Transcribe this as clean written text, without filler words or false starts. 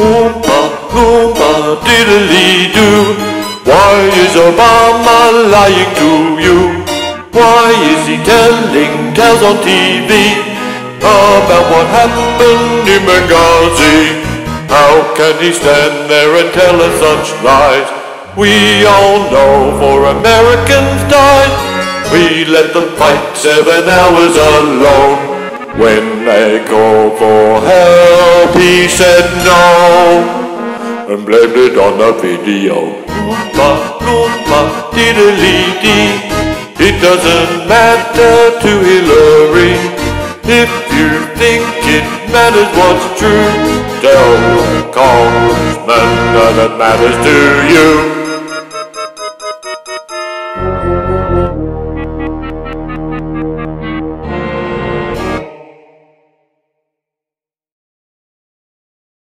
Oompa, loompa, diddly-doo. Why is Obama lying to you? Why is he telling tales on TV about what happened in Benghazi? How can he stand there and tell us such lies? We all know 4 Americans died. We let them fight 7 hours alone. When they called for help, he said no and blamed it on the video. Oompa, loompa, diddly-dee. It doesn't matter to Hillary. If you think it matters what's true, tell the congressman that it matters to you.